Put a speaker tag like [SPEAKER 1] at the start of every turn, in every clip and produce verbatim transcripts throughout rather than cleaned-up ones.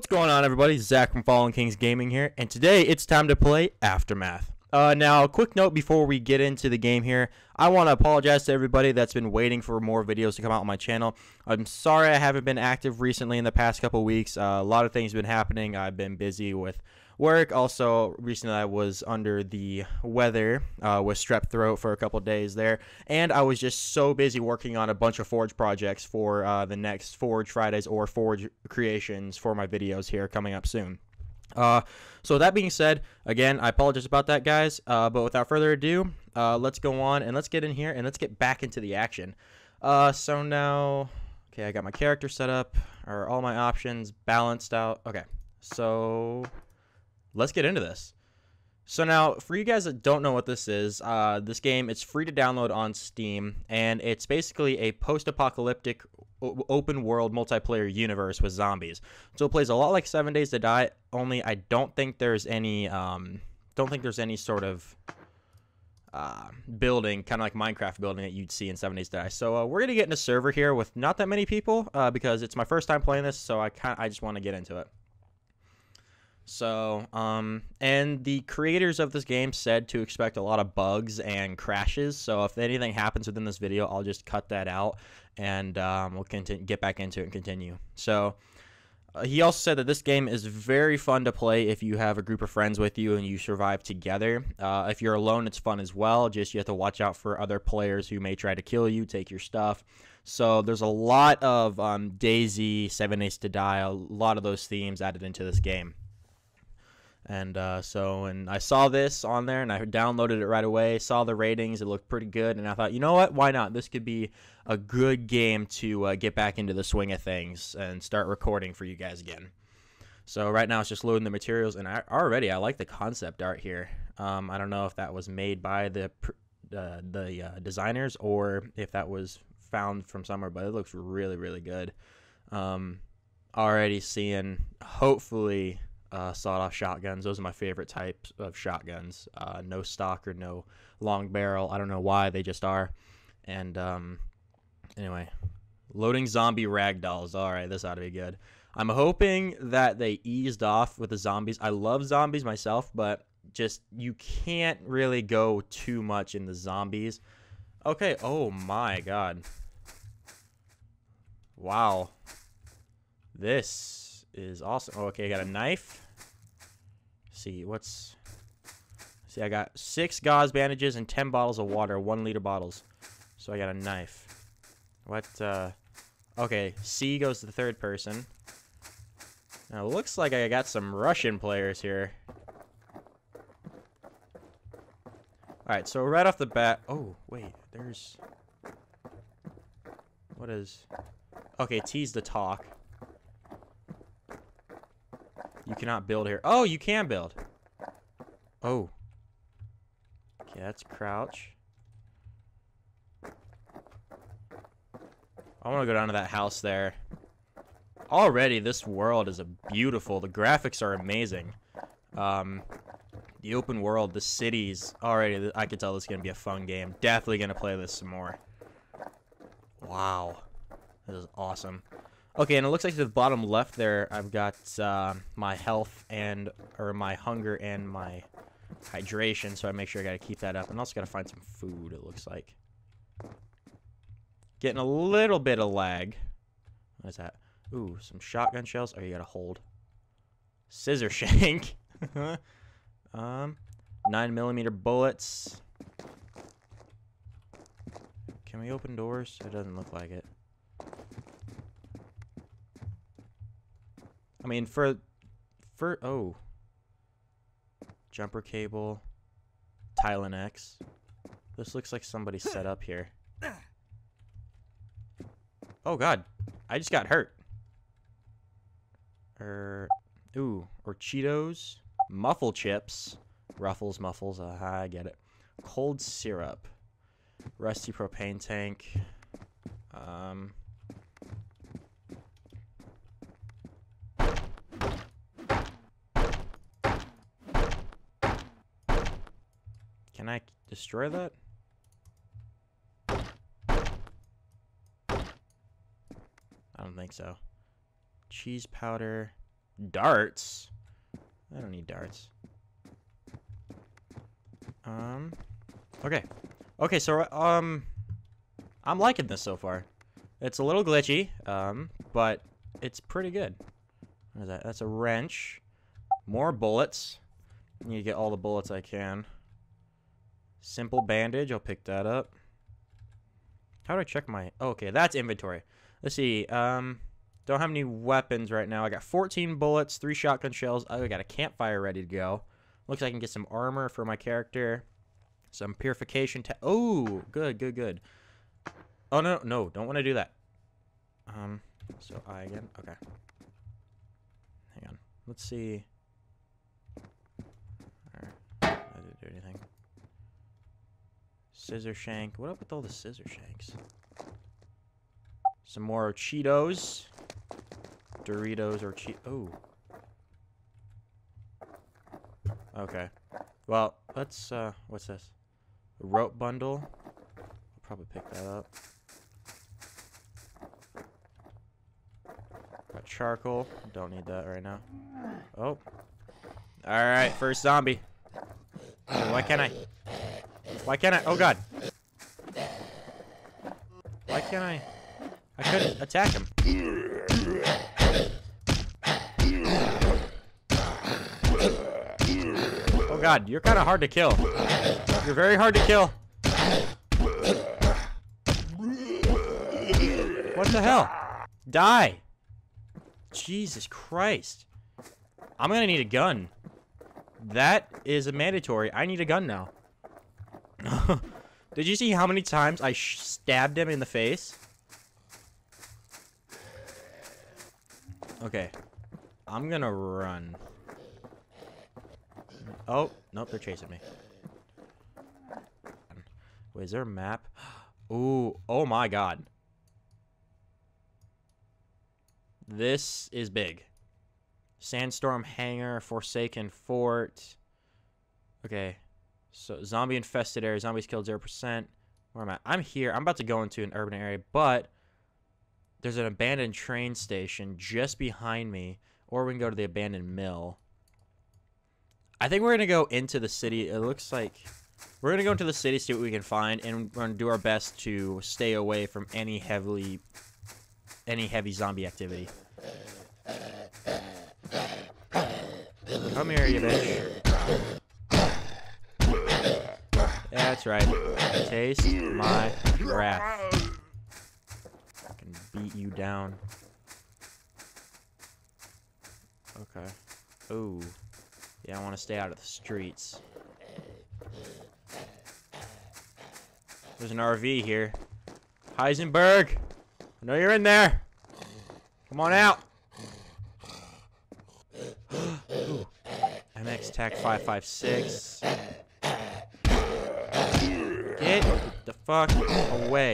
[SPEAKER 1] going on, everybody? Zach from Fallen Kings Gaming here, and today it's time to play Aftermath. Uh, now, a quick note before we get into the game here. I want to apologize to everybody that's been waiting for more videos to come out on my channel. I'm sorry I haven't been active recently in the past couple weeks. Uh, a lot of things have been happening. I've been busy with work. Also, recently I was under the weather uh, with strep throat for a couple days there. And I was just so busy working on a bunch of Forge projects for uh, the next Forge Fridays or Forge creations for my videos here coming up soon. Uh, so that being said, again, I apologize about that, guys, uh, but without further ado, uh, let's go on and let's get in here and let's get back into the action. Uh, so now, okay, I got my character set up, or all my options balanced out. Okay, so let's get into this. So now, for you guys that don't know what this is, uh, this game, it's free to download on Steam, and it's basically a post-apocalyptic open-world multiplayer universe with zombies. So it plays a lot like Seven Days to Die, only I don't think there's any, um, don't think there's any sort of uh, building, kind of like Minecraft building that you'd see in Seven Days to Die. So uh, we're gonna get in a server here with not that many people uh, because it's my first time playing this, so I kind, I just want to get into it. So, um, and the creators of this game said to expect a lot of bugs and crashes. So if anything happens within this video, I'll just cut that out and um, we'll continue, get back into it and continue. So uh, he also said that this game is very fun to play if you have a group of friends with you and you survive together. Uh, if you're alone, it's fun as well. Just you have to watch out for other players who may try to kill you, take your stuff. So there's a lot of um, DayZ, Seven Days to Die, a lot of those themes added into this game. And uh, so, and I saw this on there, and I downloaded it right away, saw the ratings, it looked pretty good, and I thought, you know what, why not? This could be a good game to uh, get back into the swing of things and start recording for you guys again. So right now it's just loading the materials, and I already, I like the concept art here. Um, I don't know if that was made by the, uh, the uh, designers or if that was found from somewhere, but it looks really, really good. Um, already seeing, hopefully, Uh, sawed-off shotguns. Those are my favorite types of shotguns. Uh, no stock or no long barrel. I don't know why, they just are. And um, anyway, loading zombie ragdolls. All right, this ought to be good. I'm hoping that they eased off with the zombies. I love zombies myself, but just you can't really go too much in the zombies. Okay. Oh my God. Wow. This is awesome. Oh, okay, I got a knife. See what's see I got six gauze bandages and ten bottles of water, one liter bottles. So I got a knife. What uh okay, C goes to the third person. Now it looks like I got some Russian players here. Alright, so right off the bat, oh wait, there's what is okay, T's the talk. You cannot build here. Oh, you can build. Oh. Okay, that's crouch. I want to go down to that house there. Already, this world is a beautiful. The graphics are amazing. Um, the open world, the cities. Already, I could tell this is going to be a fun game. Definitely going to play this some more. Wow. This is awesome. Okay, and it looks like to the bottom left there, I've got uh, my health and, or my hunger and my hydration, so I make sure I gotta keep that up. And also gotta find some food, it looks like. Getting a little bit of lag. What is that? Ooh, some shotgun shells. Oh, you gotta hold. Scissor shank. um, nine millimeter bullets. Can we open doors? It doesn't look like it. I mean, for, for, oh, jumper cable, Tylen X. This looks like somebody set up here. Oh, God, I just got hurt. Er, ooh, or Cheetos, muffle chips, Ruffles, muffles, uh, I get it. Cold syrup, rusty propane tank, um... Can I destroy that? I don't think so. Cheese powder. Darts? I don't need darts. Um, okay. Okay, so, um, I'm liking this so far. It's a little glitchy, um, but it's pretty good. What is that? That's a wrench. More bullets. I need to get all the bullets I can. Simple bandage. I'll pick that up. How do I check my... Oh, okay, that's inventory. Let's see. Um, don't have any weapons right now. I got fourteen bullets, three shotgun shells. Oh, I got a campfire ready to go. Looks like I can get some armor for my character. Some purification. Ta oh, good, good, good. Oh, no, no. Don't want to do that. Um, so I again. Okay. Hang on. Let's see. Alright. I didn't do anything. Scissor shank. What up with all the scissor shanks? Some more Cheetos. Doritos or Cheetos. Oh. Okay. Well, let's, uh, what's this? A rope bundle. I'll probably pick that up. Got charcoal. Don't need that right now. Oh. Alright, first zombie. Oh, why can't I? Why can't I? Oh, God. Why can't I? I couldn't attack him. Oh, God. You're kind of hard to kill. You're very hard to kill. What the hell? Die. Jesus Christ. I'm gonna need a gun. That is a mandatory. I need a gun now. Did you see how many times I sh stabbed him in the face? Okay. I'm gonna run. Oh, nope, they're chasing me. Wait, is there a map? Ooh, oh my God. This is big. Sandstorm Hangar, Forsaken Fort. Okay. So, zombie infested area. Zombies killed zero percent. Where am I? I'm here. I'm about to go into an urban area, but there's an abandoned train station just behind me. Or we can go to the abandoned mill. I think we're going to go into the city. It looks like we're going to go into the city, see what we can find, and we're going to do our best to stay away from any heavily, any heavy zombie activity. Come here, you bitch. That's right. Taste my wrath. I can beat you down. Okay. Ooh. Yeah, I want to stay out of the streets. There's an R V here. Heisenberg! I know you're in there! Come on out! Ooh. M X T A C five five six. Get the fuck away.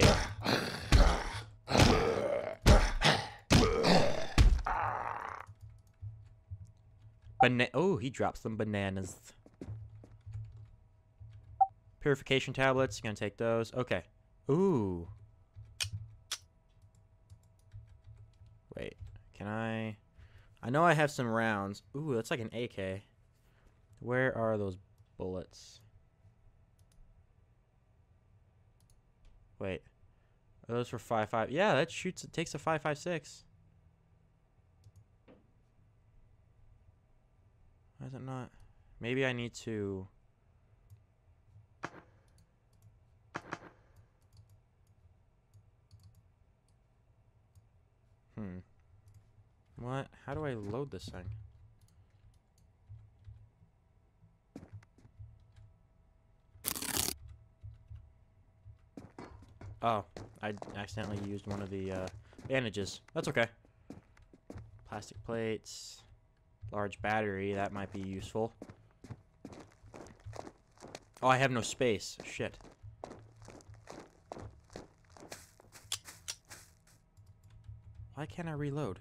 [SPEAKER 1] Bana- oh, he dropped some bananas. Purification tablets. Gonna take those. Okay. Ooh. Wait. Can I... I know I have some rounds. Ooh, that's like an A K. Where are those bullets? Wait. Are those for five five? Yeah, that shoots. It takes a five five six. Why is it not? Maybe I need to... Hmm. What? How do I load this thing? Oh, I accidentally used one of the uh, bandages. That's okay. Plastic plates. Large battery. That might be useful. Oh, I have no space. Shit. Why can't I reload?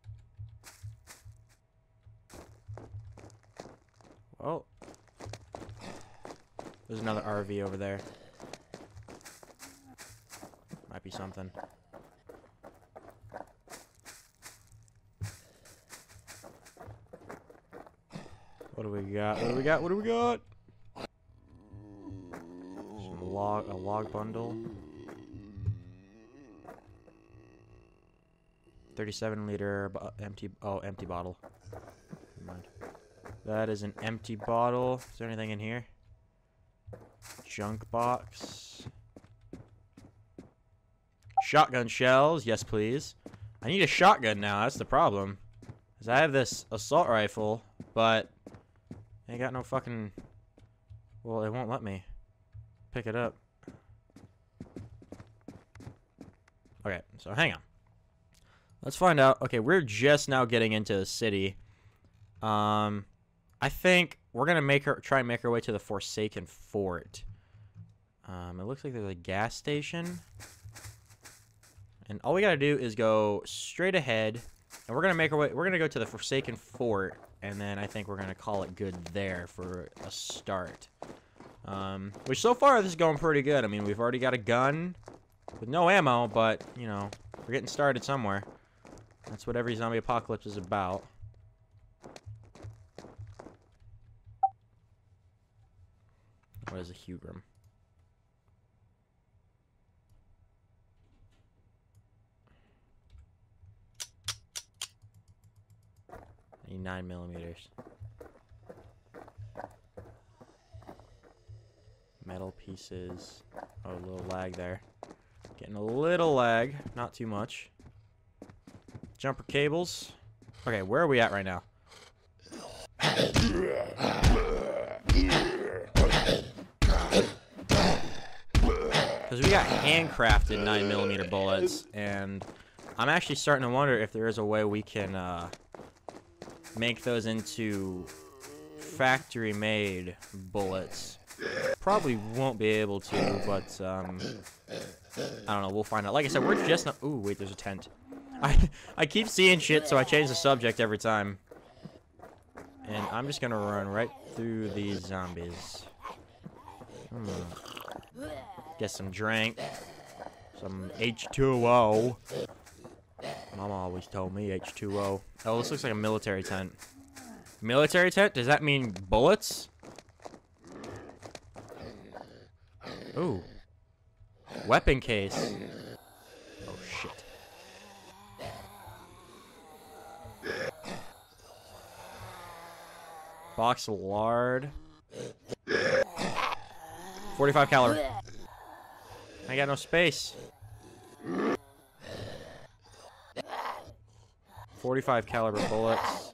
[SPEAKER 1] Oh. There's another R V over there. Might be something. What do we got? What do we got? What do we got? Some log, a log bundle. thirty-seven liter empty. Oh, empty bottle. Never mind. That is an empty bottle. Is there anything in here? Junk box. Shotgun shells. Yes, please. I need a shotgun now. That's the problem. Cause I have this assault rifle, but I ain't got no fucking. Well, it won't let me pick it up. Okay, so hang on. Let's find out. Okay, we're just now getting into the city. Um, I think we're gonna make her try and make our way to the Forsaken Fort. Um, it looks like there's a gas station, and all we gotta do is go straight ahead, and we're gonna make our way. We're gonna go to the Forsaken Fort, and then I think we're gonna call it good there for a start. Um, which so far this is going pretty good. I mean, we've already got a gun with no ammo, but you know, we're getting started somewhere. That's what every zombie apocalypse is about. What is a Hugrim? I need nine millimeters. Metal pieces. Oh, a little lag there. Getting a little lag, not too much. Jumper cables. Okay, where are we at right now? Because we got handcrafted nine millimeter bullets, and I'm actually starting to wonder if there is a way we can uh, make those into factory-made bullets. Probably won't be able to, but um, I don't know. We'll find out. Like I said, we're just not. Ooh, wait, there's a tent. I I keep seeing shit, so I change the subject every time. And I'm just gonna run right through these zombies. Hmm. Get some drink, some H two O. Mama always told me H two O. Oh, this looks like a military tent. Military tent? Does that mean bullets? Ooh. Weapon case. Oh, shit. Box of lard. forty-five caliber. I got no space. forty-five caliber bullets.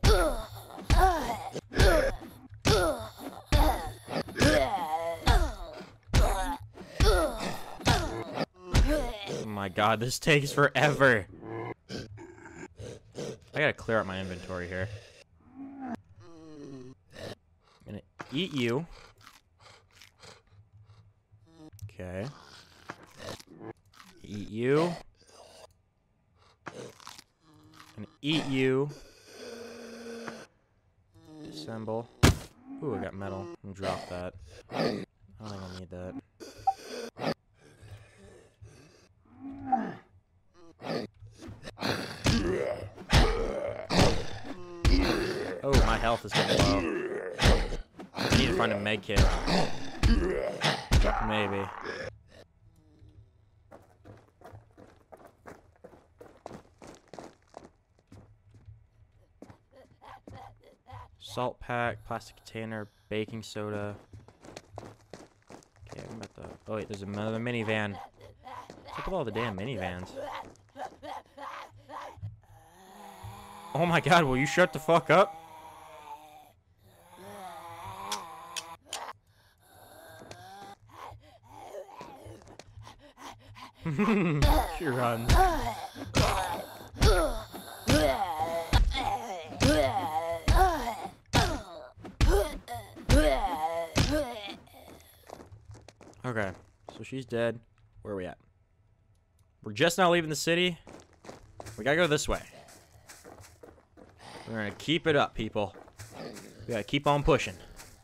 [SPEAKER 1] Oh my god, this takes forever. I gotta clear out my inventory here. I'm gonna eat you. Okay. Eat you. And eat you. Disassemble. Ooh, I got metal. I'm gonna drop that. I don't think I need that. Oh, my health is getting low. I need to find a med kit. Maybe. Salt pack, plastic container, baking soda. Okay, I'm about to. Oh wait, there's another minivan. What's up with all the damn minivans? Oh my god, will you shut the fuck up? She runs. Okay, so she's dead. Where are we at? We're just now leaving the city. We gotta go this way. We're gonna keep it up, people. We gotta keep on pushing.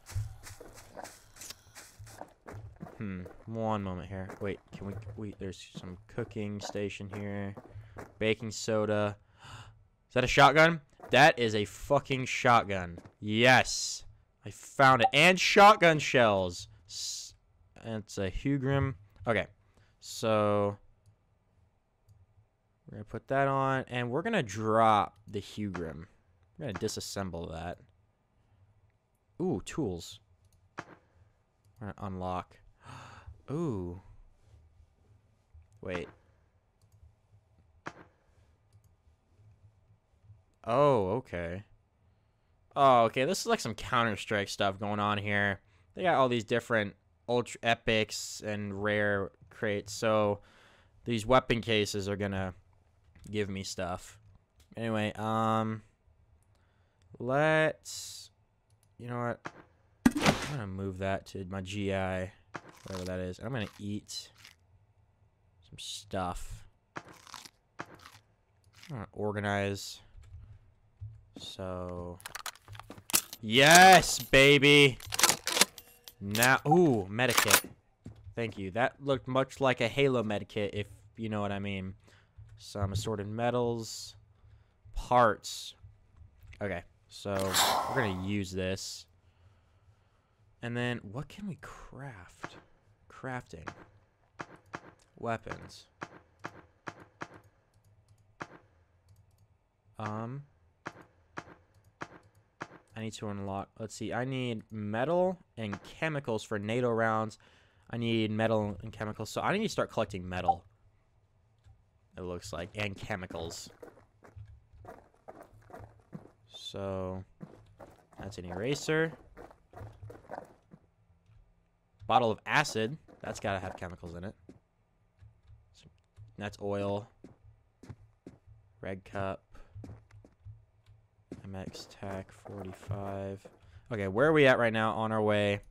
[SPEAKER 1] Hmm, one moment here. Wait, can we, wait, there's some cooking station here. Baking soda. Is that a shotgun? That is a fucking shotgun. Yes. I found it. And shotgun shells. S it's a Hugrim. Okay. So we're going to put that on. And we're going to drop the Hugrim. We're going to disassemble that. Ooh, tools. We're going to unlock. Ooh. Wait. Oh, okay. Oh, okay. This is like some Counter-Strike stuff going on here. They got all these different ultra epics and rare crates. So these weapon cases are gonna give me stuff. Anyway, um, let's. You know what? I'm gonna move that to my G I, whatever that is. I'm gonna eat some stuff. I'm gonna organize. So, yes, baby. Now, ooh, medikit. Thank you. That looked much like a Halo medikit, if you know what I mean. Some assorted metals, parts. Okay, so we're gonna use this. And then, what can we craft? Crafting. Weapons. Um... I need to unlock, let's see, I need metal and chemicals for NATO rounds. I need metal and chemicals, so I need to start collecting metal, it looks like, and chemicals. So, that's an eraser. Bottle of acid, that's gotta have chemicals in it. So, that's oil. Red cup. M X Tac forty-five. Okay, where are we at right now on our way?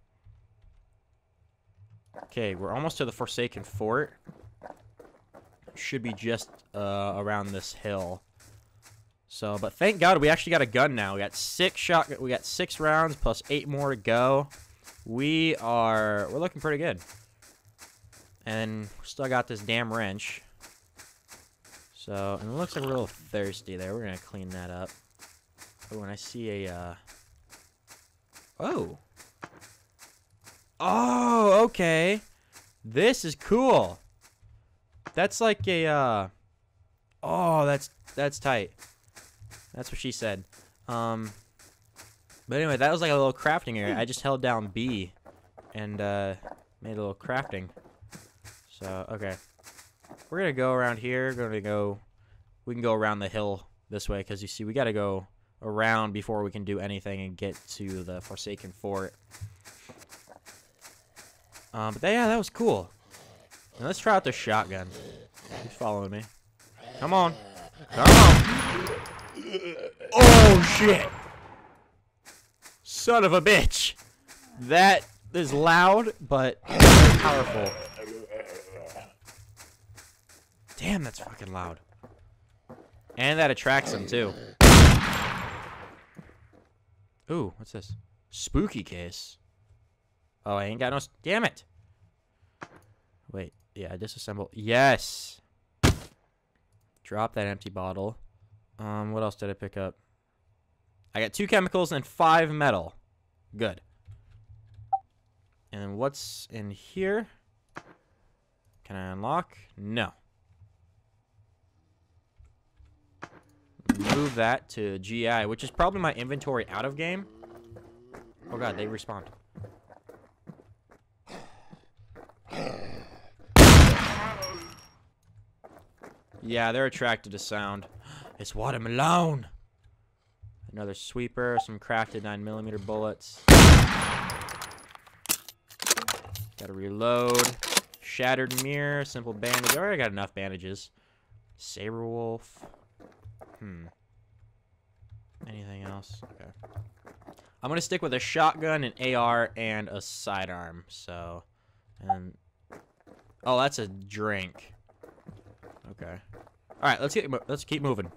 [SPEAKER 1] Okay, we're almost to the Forsaken Fort. Should be just uh, around this hill. So, but thank God we actually got a gun now. We got six shot. We got six rounds plus eight more to go. We are we're looking pretty good. And still got this damn wrench. So, and it looks like we're a little thirsty there. We're gonna clean that up. Oh, and I see a, uh... Oh! Oh, okay! This is cool! That's like a, uh... Oh, that's, that's tight. That's what she said. Um... But anyway, that was like a little crafting area. I just held down B and, uh, made a little crafting. So, okay. We're gonna go around here. We're gonna go... We can go around the hill this way, because you see, we gotta go around before we can do anything and get to the Forsaken Fort. Um, but yeah, that was cool. Now let's try out the shotgun. He's following me. Come on. Come on. Oh, shit. Son of a bitch. That is loud, but very powerful. Damn, that's fucking loud. And that attracts him, too. Ooh, what's this? Spooky case. Oh, I ain't got no... Damn it! Wait, yeah, disassemble. Yes! Drop that empty bottle. Um, what else did I pick up? I got two chemicals and five metal. Good. And what's in here? Can I unlock? No. Move that to G I, which is probably my inventory out of game. Oh god, they respawned. Yeah, they're attracted to sound. It's watermelon. Another sweeper, some crafted nine millimeter bullets. Gotta reload. Shattered mirror, simple bandage. I already got enough bandages. Saber wolf. Hmm. Anything else? Okay. I'm gonna stick with a shotgun, an A R, and a sidearm. So, and oh, that's a drink. Okay. All right, let's get let's keep moving.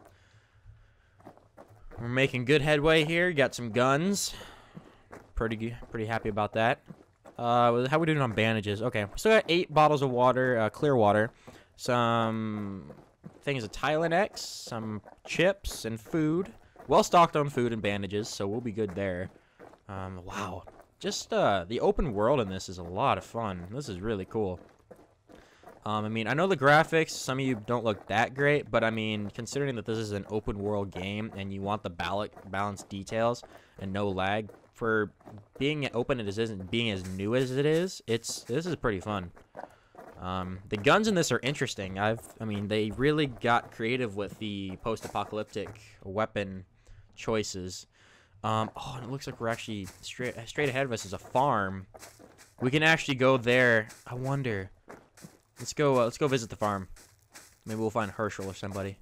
[SPEAKER 1] We're making good headway here. Got some guns. Pretty pretty happy about that. Uh, how are we doing on bandages? Okay, we still got eight bottles of water, uh, clear water. Some things of Tylenol, some chips and food. Well stocked on food and bandages, so we'll be good there. Um, wow. Just uh, the open world in this is a lot of fun. This is really cool. Um, I mean, I know the graphics, some of you don't look that great, but I mean, considering that this is an open world game and you want the bal balanced details and no lag, for being open as it isn't being as new as it is, it's this is pretty fun. Um, the guns in this are interesting. I've, I mean, they really got creative with the post-apocalyptic weapon choices. Um, oh, and it looks like we're actually straight straight ahead of us is a farm. We can actually go there. I wonder. Let's go. Uh, let's go visit the farm. Maybe we'll find Herschel or somebody.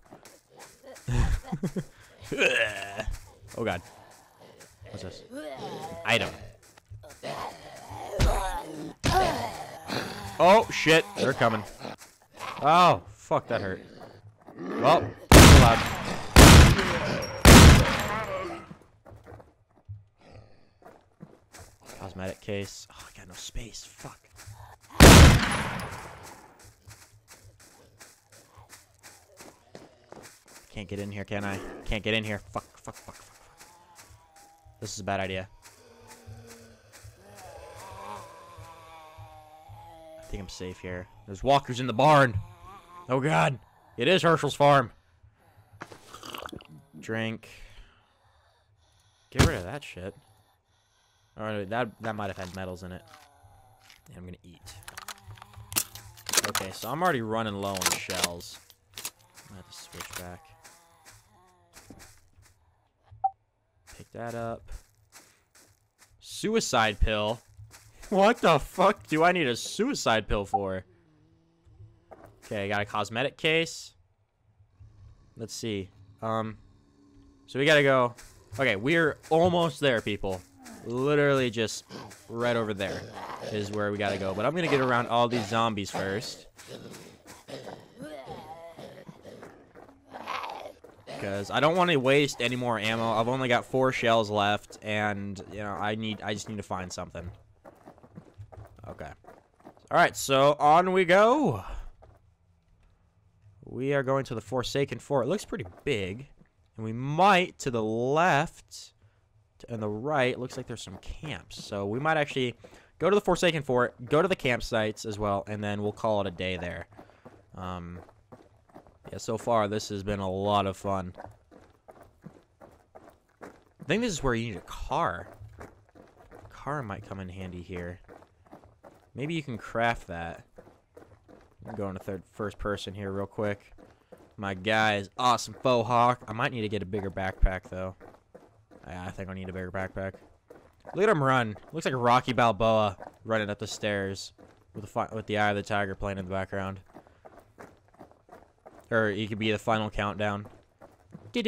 [SPEAKER 1] Oh God. What's this? Item. Oh shit! They're coming. Oh fuck! That hurt. Well, too loud. Cosmetic case. Oh, I got no space. Fuck. Can't get in here, can I? Can't get in here. Fuck, fuck, fuck, fuck, fuck. This is a bad idea. I think I'm safe here. There's walkers in the barn. Oh God. It is Herschel's farm. Drink. Get rid of that shit. Alright, that, that might have had metals in it. Yeah, I'm gonna eat. Okay, so I'm already running low on shells. I have to switch back. Pick that up. Suicide pill? What the fuck do I need a suicide pill for? Okay, I got a cosmetic case. Let's see. Um, so we gotta go. Okay, we're almost there, people. Literally just right over there is where we gotta go. But I'm gonna get around all these zombies first. Because I don't want to waste any more ammo. I've only got four shells left, and you know I need. I just need to find something. Okay. All right, so on we go. We are going to the Forsaken Fort. It looks pretty big, and we might to the left and the right. It looks like there's some camps, so we might actually go to the Forsaken Fort, go to the campsites as well, and then we'll call it a day there. Um. Yeah, so far this has been a lot of fun. I think this is where you need a car. A car might come in handy here. Maybe you can craft that. I'm going to third first person here real quick. My guy is awesome faux hawk. I might need to get a bigger backpack though. Yeah, I think I need a bigger backpack. Look at him run. Looks like a Rocky Balboa running up the stairs with the fi with the Eye of the Tiger playing in the background. Or it could be the final countdown. Good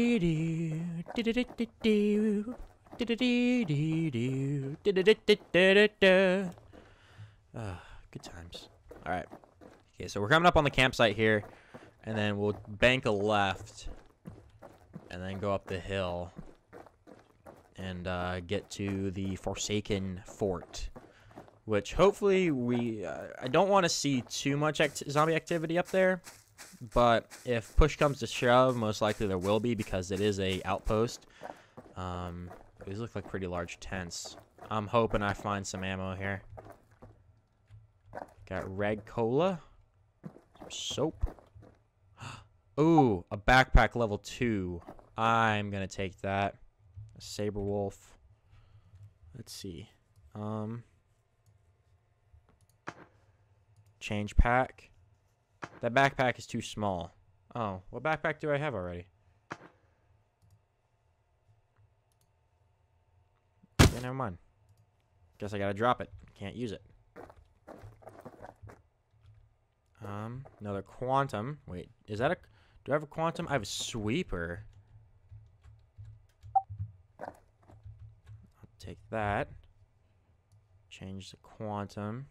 [SPEAKER 1] times. Alright. Okay, so we're coming up on the campsite here. And then we'll bank a left. And then go up the hill. And uh, get to the Forsaken Fort. Which hopefully we... Uh, I don't want to see too much act zombie activity up there. But if push comes to shove, most likely there will be because it is a outpost. Um, these look like pretty large tents. I'm hoping I find some ammo here. Got red cola, some soap. Ooh, a backpack level two. I'm gonna take that. A saber wolf. Let's see. Um, change pack. That backpack is too small. Oh, what backpack do I have already? Okay, never mind. Guess I gotta drop it. Can't use it. Um, another quantum. Wait, is that a... Do I have a quantum? I have a sweeper. I'll take that. Change the quantum.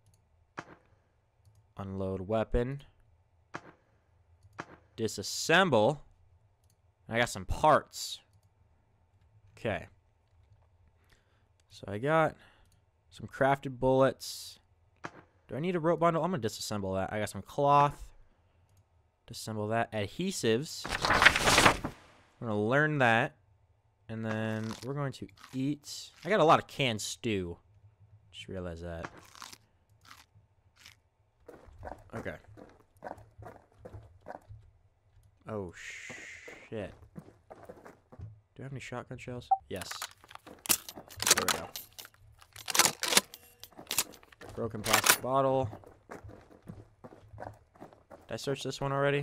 [SPEAKER 1] Unload weapon. Disassemble. I got some parts. Okay. So I got some crafted bullets. Do I need a rope bundle? I'm going to disassemble that. I got some cloth. Disassemble that. Adhesives. I'm going to learn that. And then we're going to eat. I got a lot of canned stew. Just realized that. Okay. Oh, shit. Do I have any shotgun shells? Yes. There we go. Broken plastic bottle. Did I search this one already?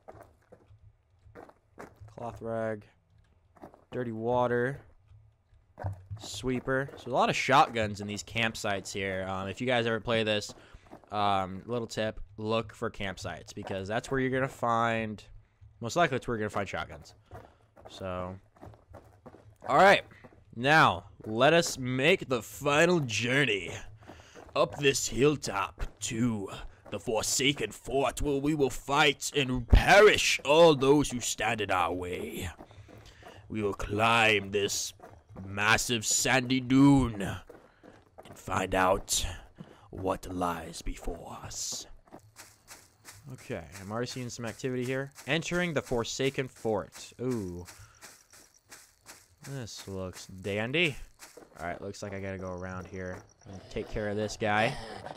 [SPEAKER 1] Cloth rag. Dirty water. Sweeper. So a lot of shotguns in these campsites here. Um, if you guys ever play this, um, little tip, look for campsites because that's where you're going to find, most likely it's where you're going to find shotguns. So, all right. Now, let us make the final journey up this hilltop to the Forsaken Fort where we will fight and perish all those who stand in our way. We will climb this massive sandy dune and find out what lies before us. Okay, I'm already seeing some activity here. Entering the Forsaken Fort. Ooh. This looks dandy. Alright, looks like I gotta go around here and take care of this guy.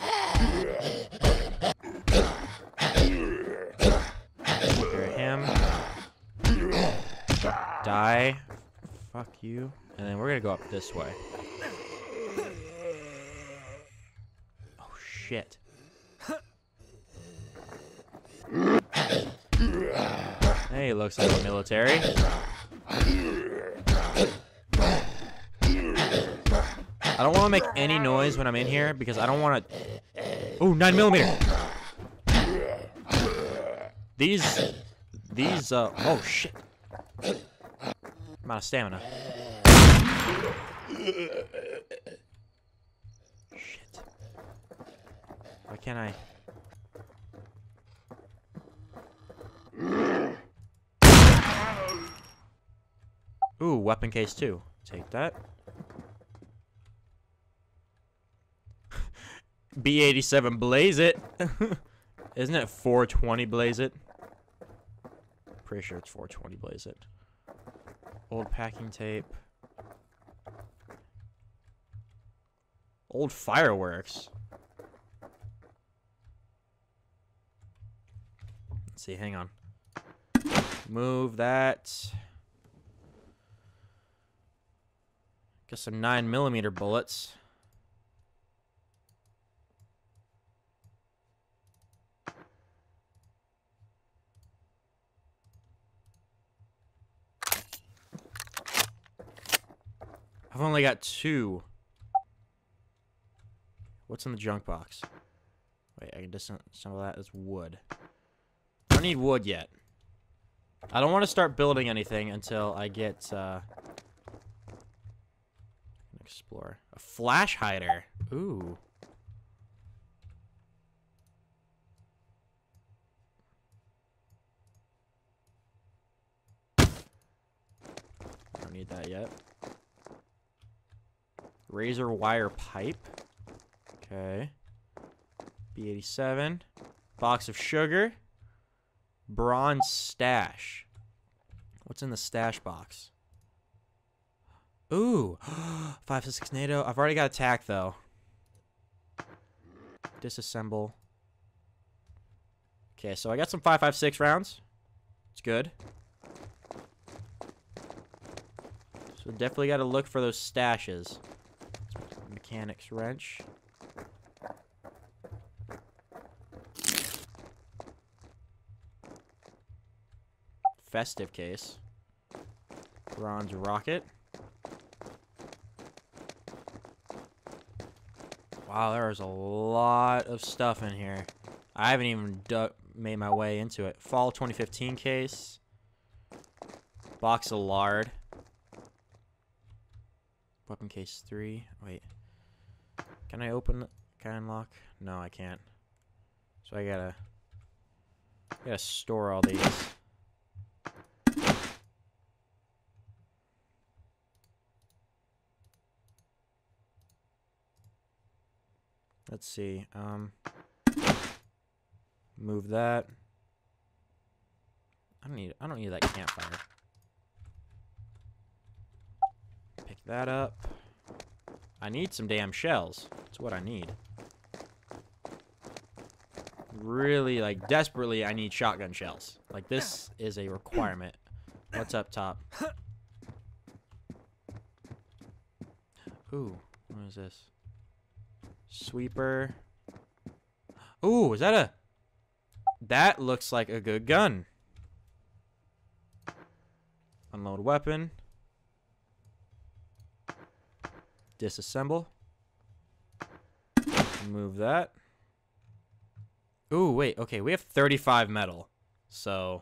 [SPEAKER 1] Take care of him. Die. Fuck you. And then we're gonna go up this way. Oh, shit. Hey, looks like a military. I don't want to make any noise when I'm in here because I don't want to. Ooh, nine millimeter. These, these. Uh, oh shit. I'm out of stamina. Shit. Why can't I? Ooh, weapon case two. Take that. B eighty-seven blaze it. Isn't it four twenty blaze it? Pretty sure it's four twenty blaze it. Old packing tape. Old fireworks. Let's see, hang on. Move that. Got some nine millimeter bullets. I've only got two. What's in the junk box? Wait, I can disassemble some of that as wood. I don't need wood yet. I don't want to start building anything until I get, uh... explore. A flash hider. Ooh. Don't need that yet. Razor wire pipe. Okay. B eighty-seven. Box of sugar. Bronze stash. What's in the stash box? Ooh. five to six NATO. I've already got attack, though. Disassemble. Okay, so I got some five five six rounds. It's good. So definitely got to look for those stashes. Mechanics wrench. Festive case. Bronze rocket. Wow, there's a lot of stuff in here. I haven't even made my way into it. Fall twenty fifteen case. Box of lard. Weapon case three. Wait. Can I open? Can I unlock? No, I can't. So I gotta, I gotta store all these. Let's see. Um, move that. I don't need. I don't need that campfire. that up. I need some damn shells. That's what I need. Really, like, desperately, I need shotgun shells. Like, this is a requirement. What's up top? Ooh, what is this? Sweeper. Ooh, is that a... That looks like a good gun. Unload weapon. Disassemble. Move that. Ooh, wait. Okay, we have thirty-five metal. So...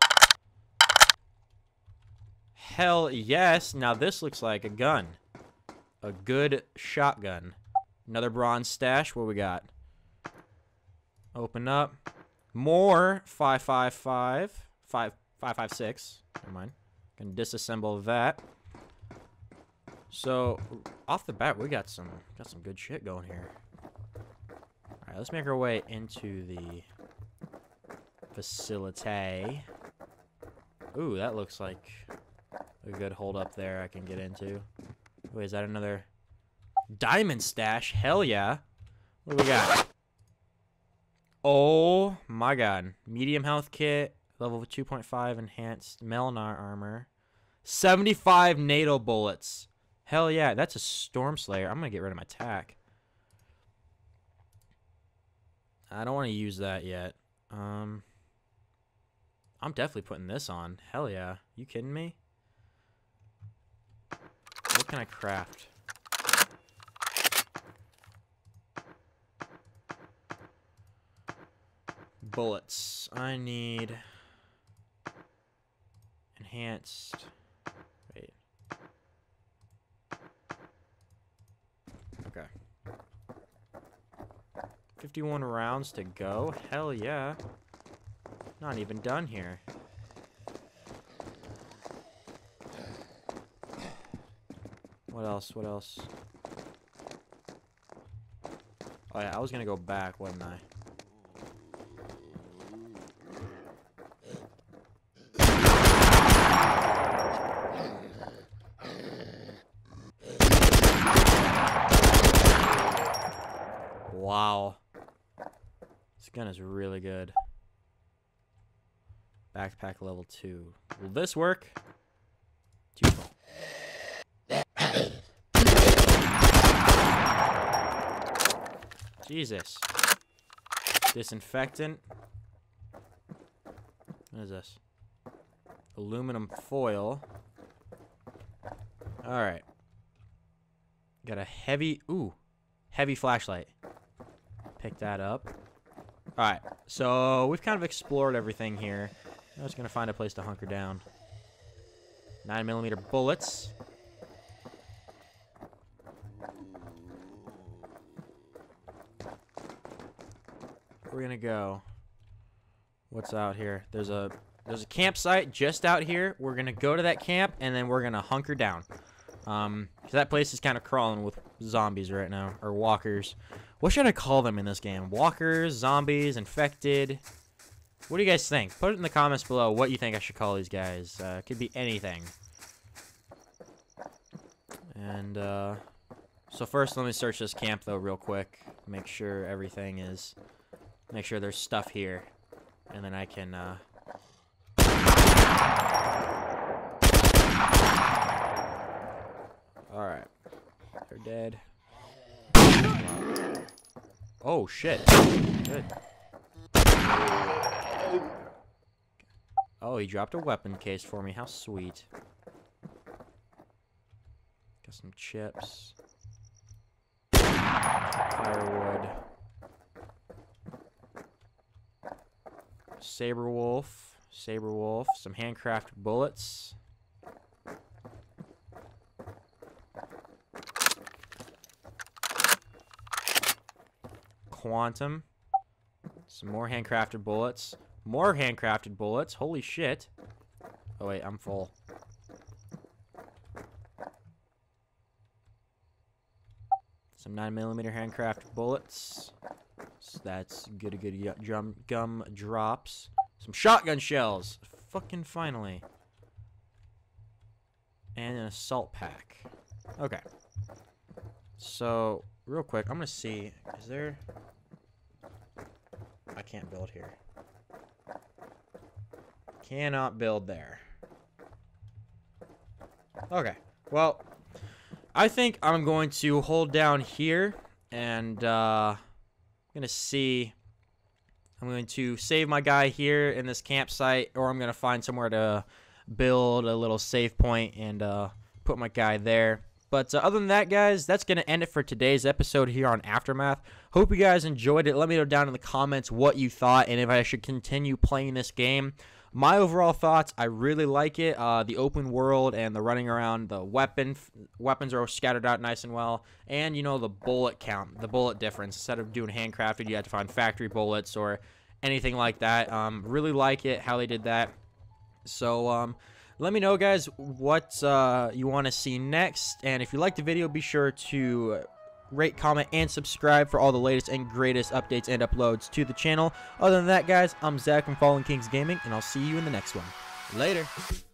[SPEAKER 1] Hell yes. Now this looks like a gun. A good shotgun. Another bronze stash. What we got? Open up. More five five five. five five five six. Never mind. Can disassemble that. So, off the bat, we got some got some good shit going here. Alright, let's make our way into the facility. Ooh, that looks like a good hold up there I can get into. Wait, is that another diamond stash? Hell yeah. What do we got? Oh my god. Medium health kit. Level two point five enhanced Melinar armor. seventy-five NATO bullets. Hell yeah. That's a Storm Slayer. I'm going to get rid of my tack. I don't want to use that yet. Um, I'm definitely putting this on. Hell yeah. You kidding me? What can I craft? Bullets. I need enhanced. Wait. Okay. fifty-one rounds to go. Hell yeah. Not even done here. What else? What else? Oh yeah, I was gonna go back, wasn't I? Wow. This gun is really good. Backpack level two. Will this work? Too small. Jesus. Disinfectant. What is this? Aluminum foil. Alright. Got a heavy... Ooh. Heavy flashlight. Pick that up. Alright. So, we've kind of explored everything here. I'm just going to find a place to hunker down. nine millimeter bullets. We're gonna go. What's out here? There's a there's a campsite just out here. We're gonna go to that camp and then we're gonna hunker down. Um, cause that place is kind of crawling with zombies right now, or walkers. What should I call them in this game? Walkers, zombies, infected. What do you guys think? Put it in the comments below what you think I should call these guys. Uh, it could be anything. And uh, so first, let me search this camp though real quick. Make sure everything is. Make sure there's stuff here, and then I can, uh... Alright. They're dead. Oh, shit. Good. Oh, he dropped a weapon case for me. How sweet. Got some chips. Firewood. Saber wolf, saber wolf, some handcrafted bullets. Quantum. Some more handcrafted bullets. More handcrafted bullets. Holy shit. Oh wait, I'm full. Some nine millimeter handcrafted bullets. So that's good, good gum, gum drops. Some shotgun shells. Fucking finally. And an assault pack. Okay. So, real quick, I'm going to see. Is there... I can't build here. Cannot build there. Okay. Well, I think I'm going to hold down here. And, uh... I'm going to see... I'm going to save my guy here in this campsite. Or I'm going to find somewhere to build a little save point and, uh... put my guy there. But uh, other than that, guys, that's going to end it for today's episode here on Aftermath. Hope you guys enjoyed it. Let me know down in the comments what you thought and if I should continue playing this game. My overall thoughts, I really like it. Uh, the open world and the running around, the weapon weapons are scattered out nice and well. And, you know, the bullet count, the bullet difference. Instead of doing handcrafted, you have to find factory bullets or anything like that. Um, really like it, how they did that. So, um... let me know, guys, what uh, you want to see next. And if you liked the video, be sure to rate, comment, and subscribe for all the latest and greatest updates and uploads to the channel. Other than that, guys, I'm Zach from Fallen Kings Gaming, and I'll see you in the next one. Later.